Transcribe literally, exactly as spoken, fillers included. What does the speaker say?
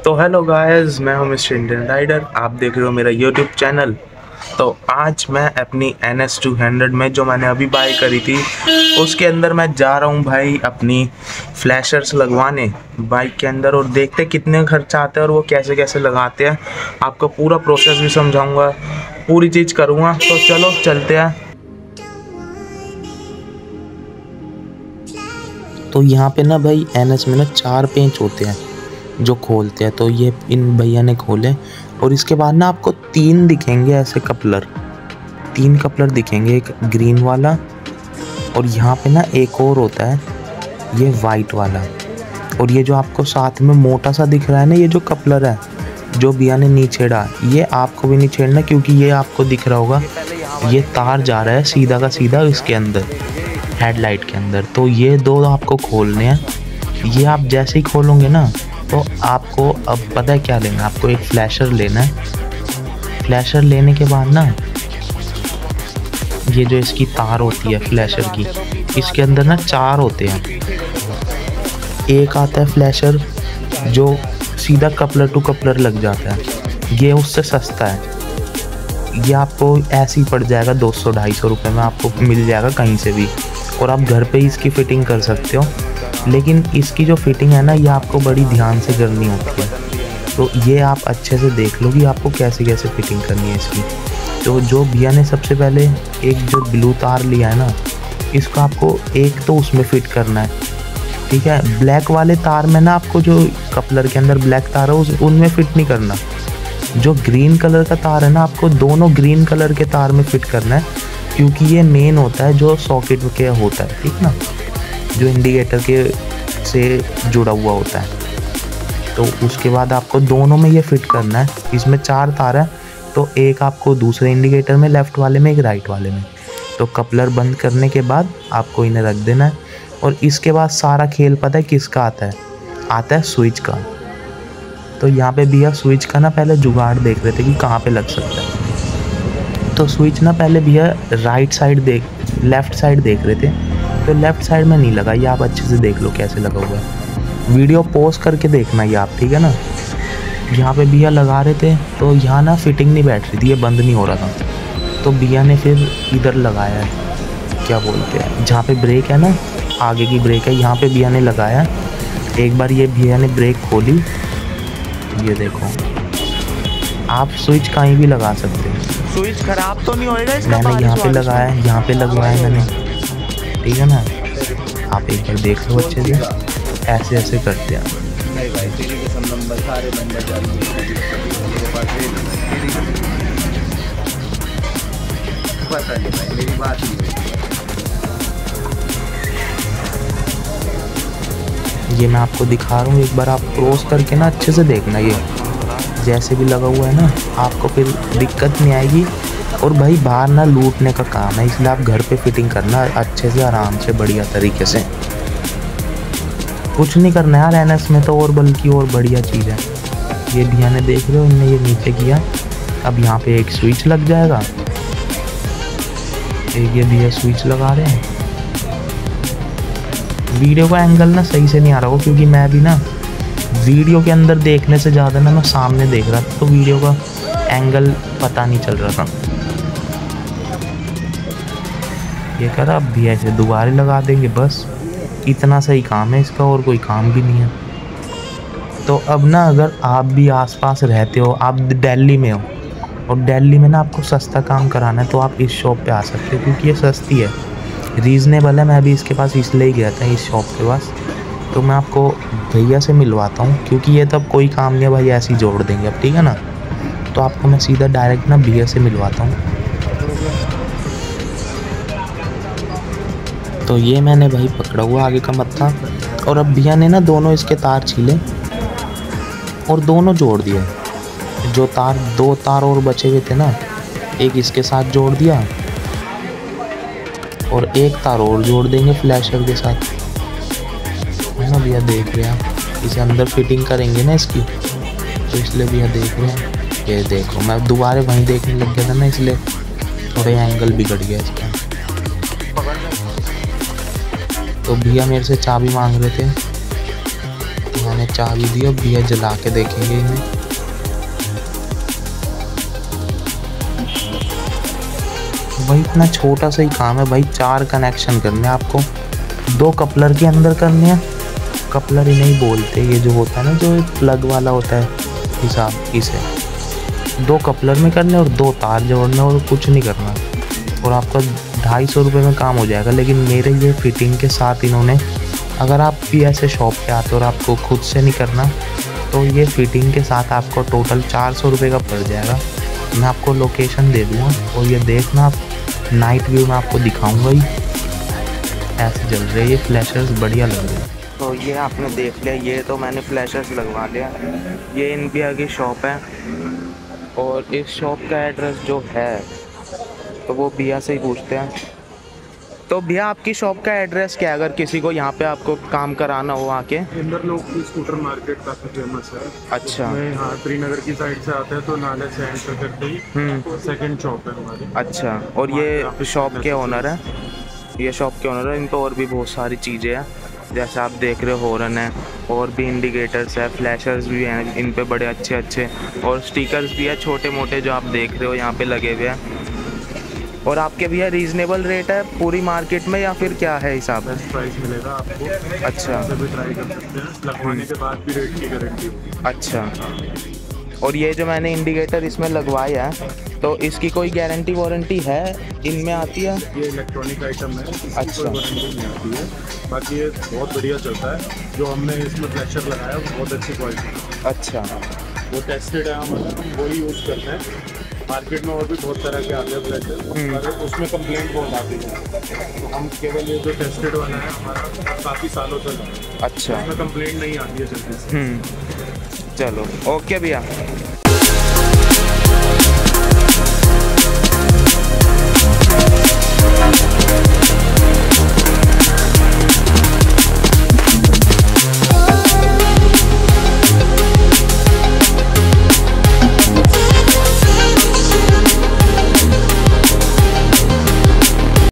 तो hello guys, मैं हूं मिस्टर इंडियन राइडर। आप देख रहे हो मेरा यूट्यूब चैनल। तो आज मैं अपनी एन एस टू हंड्रेड में जो मैंने अभी बाई करी थी उसके अंदर मैं जा रहा हूं भाई अपनी फ्लैशर्स लगवाने बाइक के अंदर, और देखते कितने खर्चा आते हैं और वो कैसे कैसे लगाते हैं। आपको पूरा प्रोसेस भी समझाऊंगा, पूरी चीज़ करूँगा। तो चलो चलते हैं। तो यहाँ पे ना भाई एन एस में ना चार पेंच होते हैं जो खोलते हैं। तो ये इन भैया ने खोले और इसके बाद ना आपको तीन दिखेंगे ऐसे कपलर, तीन कपलर दिखेंगे, एक ग्रीन वाला और यहाँ पे ना एक और होता है ये वाइट वाला। और ये जो आपको साथ में मोटा सा दिख रहा है ना, ये जो कपलर है जो भैया ने नहीं छेड़ा, ये आपको भी नहीं छेड़ना, क्योंकि ये आपको दिख रहा होगा ये तार जा रहा है सीधा का सीधा इसके अंदर, हेडलाइट के अंदर। तो ये दो आपको खोलने हैं। ये आप जैसे ही खोलोगे ना तो आपको अब पता है क्या लेना है, आपको एक फ्लैशर लेना है। फ्लैशर लेने के बाद ना ये जो इसकी तार होती है फ्लैशर की, इसके अंदर ना चार होते हैं। एक आता है फ्लैशर जो सीधा कपलर टू कपलर लग जाता है, ये उससे सस्ता है। ये आपको ऐसे ही पड़ जाएगा दो सौ ढाई सौ रुपये में, आपको मिल जाएगा कहीं से भी, और आप घर पे ही इसकी फ़िटिंग कर सकते हो। लेकिन इसकी जो फिटिंग है ना, ये आपको बड़ी ध्यान से करनी होती है। तो ये आप अच्छे से देख लो कि आपको कैसे कैसे फिटिंग करनी है इसकी। तो जो भैया ने सबसे पहले एक जो ब्लू तार लिया है ना, इसको आपको एक तो उसमें फिट करना है, ठीक है। ब्लैक वाले तार में ना आपको जो कपलर के अंदर ब्लैक तार है उस उनमें फिट नहीं करना। जो ग्रीन कलर का तार है ना, आपको दोनों ग्रीन कलर के तार में फिट करना है, क्योंकि ये मेन होता है जो सॉकेट के होता है, ठीक ना, जो इंडिकेटर के से जुड़ा हुआ होता है। तो उसके बाद आपको दोनों में ये फिट करना है। इसमें चार तार है, तो एक आपको दूसरे इंडिकेटर में, लेफ़्ट वाले में, एक राइट वाले में। तो कपलर बंद करने के बाद आपको इन्हें रख देना है। और इसके बाद सारा खेल पता है किसका आता है, आता है स्विच का। तो यहाँ पे भैया स्विच का ना पहले जुगाड़ देख रहे थे कि कहाँ पे लग सकता है। तो स्विच ना पहले भैया राइट साइड देख लेफ़्ट साइड देख रहे थे, तो लेफ़्ट साइड में नहीं लगा। ये आप अच्छे से देख लो कैसे लगा हुआ है, वीडियो पॉज करके देखना ये आप, ठीक है ना। यहाँ पे भैया लगा रहे थे तो यहाँ ना फिटिंग नहीं बैठ रही थी, ये बंद नहीं हो रहा था। तो भैया ने फिर इधर लगाया है, क्या बोलते हैं, जहाँ पे ब्रेक है ना, आगे की ब्रेक है, यहाँ पे भैया ने लगाया। एक बार ये भैया ने ब्रेक खोली, ये देखो, आप स्विच कहीं भी लगा सकते हैं। स्विच खराब तो नहीं होएगा इसका? मैंने यहाँ पे लगाया है, यहाँ पे लगवाया मैंने, ठीक है ना। आप एक बार देख लो अच्छे से, ऐसे ऐसे करते हैं। नहीं भाई, तेरी के सब नंबर सारे नंबर चालू हैं, मेरे पास तेरी पता नहीं भाई, मेरी बात नहीं हुई। ये मैं आपको दिखा रहा हूँ, एक बार आप क्रॉस करके ना अच्छे से देखना, ये जैसे भी लगा हुआ है ना, आपको फिर दिक्कत नहीं आएगी। और भाई बाहर ना लूटने का काम है, इसलिए आप घर पे फिटिंग करना अच्छे से, आराम से, बढ़िया तरीके से। कुछ नहीं करना यार एन एस में तो, और बल्कि और बढ़िया चीज़ है। ये भैया ने देख रहे हो, इनने ये नीचे किया। अब यहाँ पे एक स्विच लग जाएगा, एक ये भैया स्विच लगा रहे हैं। वीडियो का एंगल ना सही से नहीं आ रहा हो, क्योंकि मैं भी ना वीडियो के अंदर देखने से ज़्यादा ना मैं सामने देख रहा था, तो वीडियो का एंगल पता नहीं चल रहा था। ये करा, अब भी ऐसे दोबारा लगा देंगे, बस इतना सही काम है इसका, और कोई काम भी नहीं है। तो अब ना अगर आप भी आसपास रहते हो, आप दिल्ली में हो और दिल्ली में ना आपको सस्ता काम कराना है, तो आप इस शॉप पे आ सकते हो, क्योंकि ये सस्ती है, रीज़नेबल है। मैं भी इसके पास इसलिए गया था, इस शॉप के पास। तो मैं आपको भैया से मिलवाता हूँ, क्योंकि ये तब कोई काम नहीं है भाई, ऐसे ही जोड़ देंगे अब, ठीक है ना। तो आपको मैं सीधा डायरेक्ट ना भैया से मिलवाता हूँ। तो ये मैंने भाई पकड़ा हुआ आगे का मत्था, और अब भैया ने ना दोनों इसके तार छीले और दोनों जोड़ दिए। जो तार, दो तार और बचे हुए थे ना, एक इसके साथ जोड़ दिया और एक तार और जोड़ देंगे फ्लैशर के साथ, है ना भैया। देख रहे हैं आप, इसे अंदर फिटिंग करेंगे ना इसकी, तो इसलिए भैया देख रहे हैं। ये देखो, मैं दोबारा वहीं देखने लग गया था ना, इसलिए थोड़ा एंगल बिगड़ गया इसका। तो भैया मेरे से चाबी मांग रहे थे, मैंने चाबी दी, अब भैया जला के देखेंगे इन्हें। भाई इतना छोटा सा ही काम है भाई, चार कनेक्शन करने हैं आपको, दो कपलर के अंदर करने हैं। कपलर ही नहीं बोलते, ये जो होता है ना जो प्लग वाला होता है हिसाब, इसे दो कपलर में करने और दो तार जोड़ने और कुछ नहीं करना, और आपका ढाई सौ रुपये में काम हो जाएगा। लेकिन मेरे ये फिटिंग के साथ इन्होंने, अगर आप भी ऐसे शॉप पे आते हो और आपको खुद से नहीं करना, तो ये फिटिंग के साथ आपको टोटल चार सौ रुपये का पड़ जाएगा। मैं आपको लोकेशन दे दूँगा और ये देखना, आप नाइट व्यू में आपको दिखाऊँगा ही, ऐसे जल रहे ये फ्लैशर्स, बढ़िया लग रहे हैं। तो ये आपने देख लिया, ये तो मैंने फ्लैशर्स लगवा लिया। ये इन भैया की शॉप है और इस शॉप का एड्रेस जो है तो वो भैया से ही पूछते हैं। तो भैया आपकी शॉप का एड्रेस क्या है, अगर किसी को यहाँ पे आपको काम कराना हो आके? इंदर लोक की स्कूटर मार्केट काफी फेमस है। अच्छा। हाँ, श्रीनगर की साइड से आते हैं तो नाले से एंटर करते ही सेकंड शॉप है हमारी। अच्छा, और ये शॉप के ओनर है, ये शॉप के ओनर है। इन पर और भी बहुत सारी चीज़ें हैं, जैसे आप देख रहे हो हॉर्न है, और भी इंडिकेटर्स है, फ्लैशर्स भी हैं इन पे बड़े अच्छे अच्छे, और स्टिकर्स भी है छोटे मोटे जो आप देख रहे हो यहाँ पे लगे हुए हैं। और आपके भैया रीजनेबल रेट है पूरी मार्केट में या फिर क्या है हिसाब? बेस्ट प्राइस मिलेगा आपको। अच्छा, भी ट्राई कर सकते हैं, लगवाने के बाद भी रेट की गारंटी होगी। अच्छा। और ये जो मैंने इंडिकेटर इसमें लगवाया है, तो इसकी कोई गारंटी वारंटी है इनमें आती है? ये इलेक्ट्रॉनिक आइटम है, इसकी अच्छा। कोई वारंटी नहीं आती है। बाकी ये बहुत बढ़िया चलता है, जो हमने इसमें फ्लैशर लगाया है वो बहुत अच्छी क्वालिटी है। अच्छा, वो टेस्टेड है, हम वही यूज़ करते हैं। मार्केट में और भी बहुत तरह के आते हैं फ्लैशर, पर उसमें कंप्लेंट बहुत आती है, तो हम केवल ये जो टेस्टेड वाला है हमारा काफ़ी सालों तक। अच्छा, उसमें कंप्लेंट नहीं आती है जल्दी से। हम्म, चलो ओके भैया।